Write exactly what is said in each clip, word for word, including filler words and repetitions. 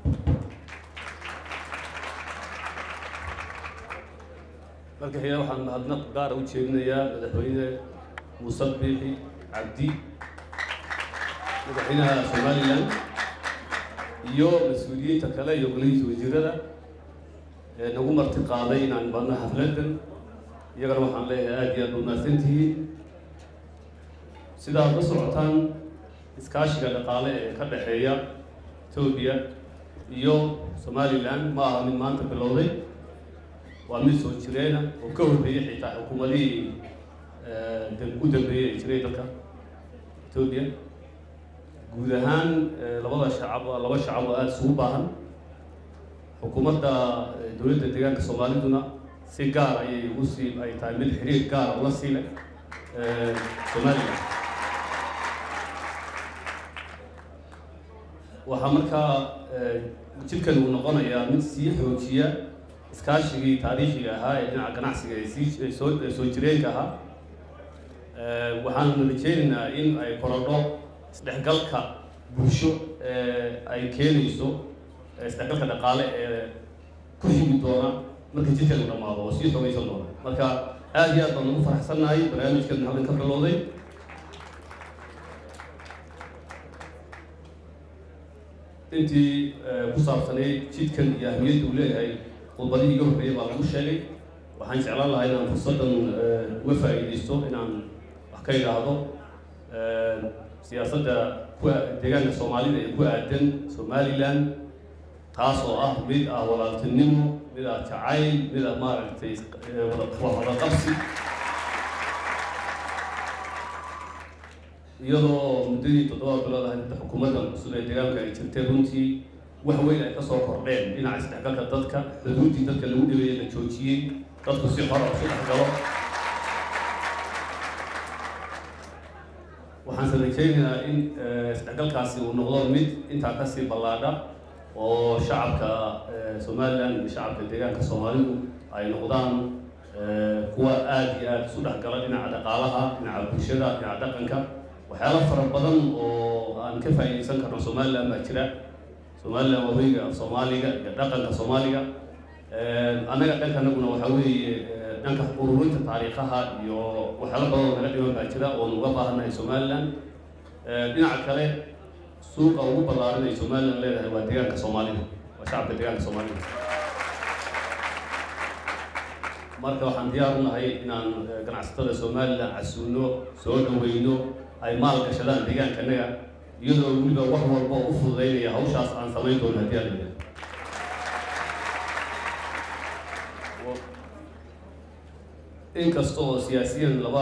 marka xiga waxaan mahadnaq gaar u jeedinayaa madaxweyne Muuse Biixi Cabdi madaxweynaha Somaliland iyo mas'uuliyiinta kale iyo golihiisa wasiirada ee nagu marti qaaday inaan badna xafladan iyagana waxaan leeyahay aad iyo aad u mahadsantihiin sidaa la socotaan iskaashiga dhaqaale ee ka dhaxeeya Itoobiya iyo Somaliland ma aha mid maanta bilowday waa mid soo jireena oo ka horreeyay xitaa xukuumadii ee u dambeeyay jiray dalka Itoobiya guud ahaan labada shacab laba shacab oo aad isugu baahan xukuumadda dowladda deegaanka Soomaaliduna si gaar ayay ugu sii ay tahay mid xiriir gaar ah la siilay ee Somaliland waxa markaa jidkan uu noqonayaa mid sii xoojiya iskaashigii taariikhiga ahaa ee dhinaca ganacsiga ee sii soo soo jireenka ahaa ee waxaan rajaynaynaa in ay korodho isdhexgalka bulsho ee ay keenayso isdhexgalka dhaqaale ee ku xigi doona marka jidkan uu dhamaado oo sii xogaysan doona marka aad iyo aad baan ugu faraxsanahay barnaamijkan halkan ka bilowday intii ku saabsanay jidkan iyo ahmiyadda uu leeyahay khudbadii iga horreeyay baa lagu sheegay waxaan jeclaan lahaa inaan fursaddan uga faa'iidaysto inaan wax ka idhaahdo siyaasadda ku deegaanka Soomaalida ee ku aadan Somaliland taas oo ah mid ah walaaltinimo mid ah jacayl mid ah maaragtay wada qabsi iyadoo muddadii toddoba bilood ahayd xukuumadda cusub ee deegaanka ay jirtay runtii wax weyn ay ka soo kordheen dhinaca isdhexgalka dadka xuduudii dadka lagu dhibayay la joojiyey dadku si xor ah isu dhexgalo waxaan rajaynayaa in isdhexgalkaasi uu noqdo mid intaa kasii ballaadha oo shacabka Somaliland iyo shacabka deegaanka Soomaalidu ay noqdaan kuwa aad iyo aad isu dhexgala dhinaca dhaqaalaha dhinaca bulshada dhinaca dhaqanka waxyaalo fara badan oo aan ka faa'iideysan karno Somaliland baa jira Somaliland waa weyga Soomaaliga iyo dhaqanka Soomaaliga anaga dhankanaguna waxa weeye dhanka ururinta taariikhaha iyo waxyaalo badan oo naga dhiman baa jira oo uga baahanahay Somaliland dhinaca kale suuqa ugu ballaaran ee Somaliland leedahay waa deegaanka Soomaalida waa shacabka deegaanka Soomaalida marka waxaan diyaar u nahay inaan ganacsatada Somaliland casuuno soo dhaweyno ay maal gashadaan deegaankanaga iyadoo weliba wax walba u fududeynaya hawshaas aan samayn doono haddii aan leeyahay inkasta oo siyaasiyan laba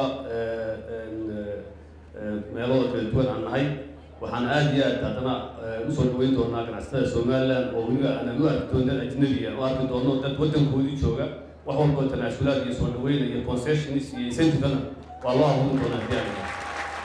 meelood kala duwan aan nahay waxaan aad iyo aad haddana u soo dhaweyn doonaa ganacsatada Somaliland oo weliba aan u arki doono dad ajnabi ah oo arki doono dad waddankoodii jooga wax walba tanaasulaad iyo soo dhaweyn iyo concessions iyo incentive-na waa loo abuurin doonaa haddii aan leeyahay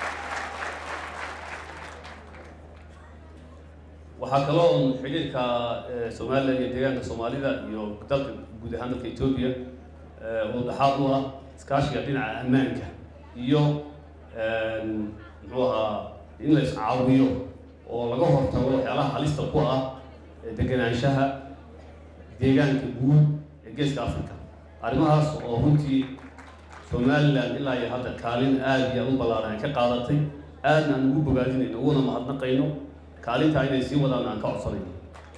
waxaa kaloo xiriirka Somaliland iyo deegaanka Soomaalida iyo dalka guud ahaan dalka Itoobiya oo dhaxal u ah iskaashiga dhinaca ammaanka iyo muxuu ahaa in la iscaawiyo oo laga hortago waxyaalaha halista ku ah deganaanshaha deegaanka guud ee geeska Afrika arrimahaas oo runtii Somaliland ilaa iyo hadda kaalin aad iyo aad u ballaaran ka qaadatay aadna aan ugu bogaadinayno uguna mahadnaqayno kaalinta inay sii wadaan aan ka codsanayno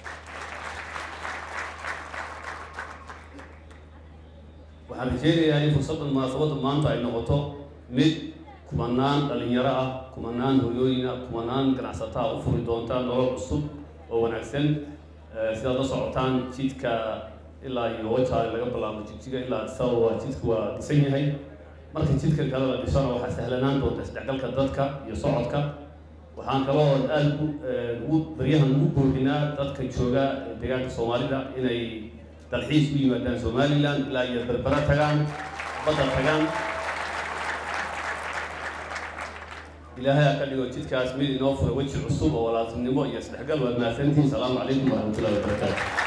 waxaan rajaynayaa in fursaddan munaasabadda maanta ay noqoto mid kumanaan dhalinyaro ah kumanaan hooyooyin ah kumanaan ganacsataa u furi doonta nolol cusub oo wanaagsan sidaad la socotaan jidka ilaa iyo wajaale laga bilaabo jidjiga ilaa Addis-Ababa waa jidku waa dhisan yahay marka jidkan kale la dhisana waxaa sahlanaan doonta isdhexgalka dadka iyo socodka waxaan kaloo aad ugu baryahan ugu boodinaa dadka jooga deegaanka Soomaalida inay dalxiis u yimaadaan Somaliland ilaa iyo berbera tagaan badda tagaan ilaahay ka dhigo jidkaas mid inoo furo weji cusub oo walaaltinimo iyo isdhexgal waa mahadsantihiin salaamu calaykum waraxmatullaahi wabarakaatuh